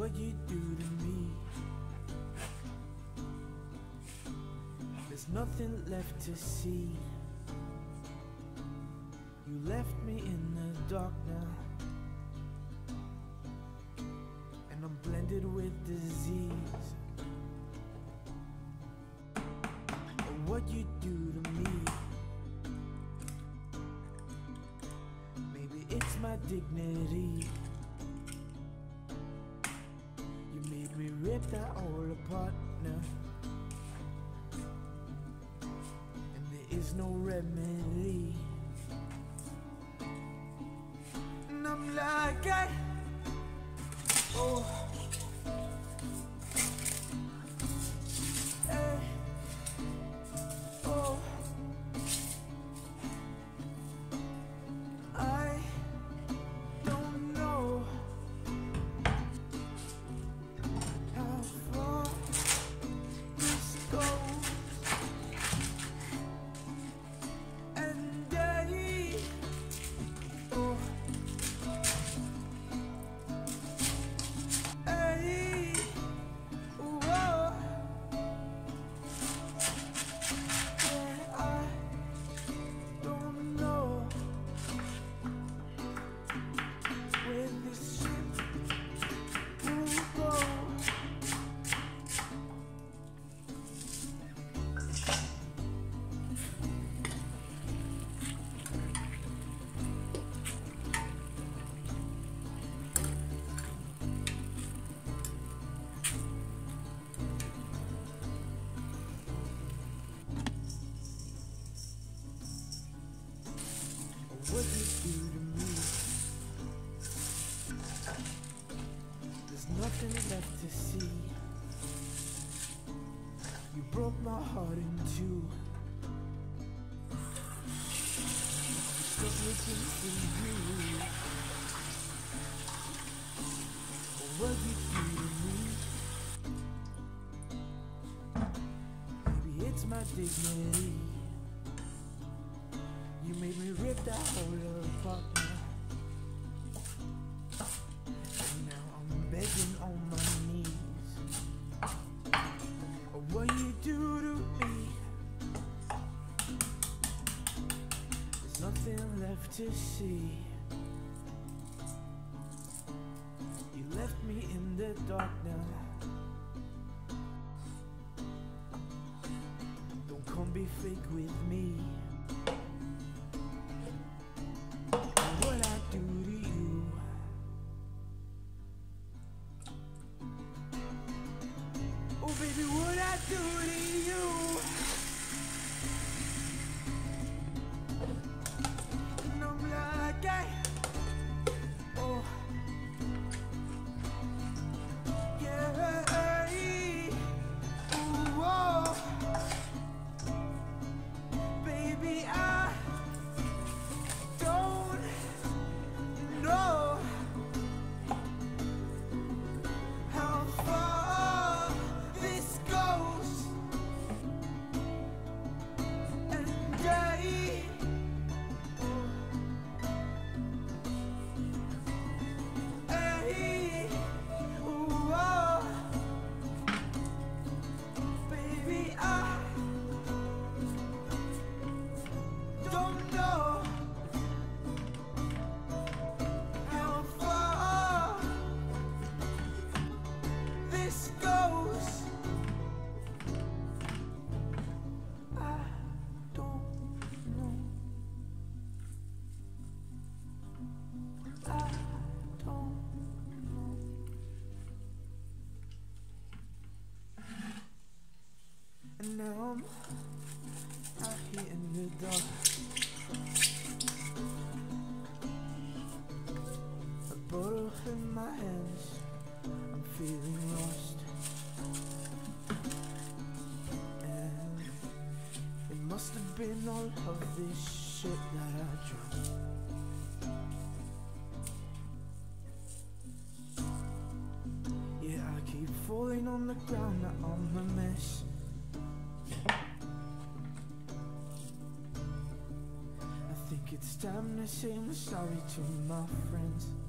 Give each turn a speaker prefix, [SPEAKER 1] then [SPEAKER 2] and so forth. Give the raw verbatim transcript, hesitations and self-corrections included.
[SPEAKER 1] what you do to me. There's nothing left to see. You left me in the dark now, and I'm blended with disease. What you do to me, maybe it's my dignity. You made me rip that all apart now, and there is no remedy. And I'm like, I, oh, hey, oh, I don't know how far this goes, and I, oh, hey, whoa, yeah, I don't know where this ship will go. What you do to me, there's nothing left to see. You broke my heart in two. Stop looking for you. What you do to me, maybe it's my dignity. You made me rip that whole apart now, and now I'm begging on my knees. Oh, what you do to me, there's nothing left to see. You left me in the dark now. Don't come be fake with me. What I do to you, oh baby, what I do to you. And I'm like, I, oh, yeah, ooh, oh, baby, I don't know how far this goes, and I, hey, ooh, oh, baby, I don't know how far this goes. I don't know. I don't know. And now I'm out here in the dark, a bottle in my hands. I'm feeling lost, and it must have been all of this shit that I drank. Yeah, I keep falling on the ground, now I'm a mess. I think it's time to say I'm sorry to my friends.